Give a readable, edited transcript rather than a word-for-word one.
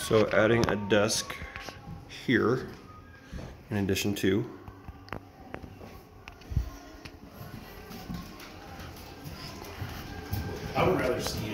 So adding a desk here in addition to. I would rather see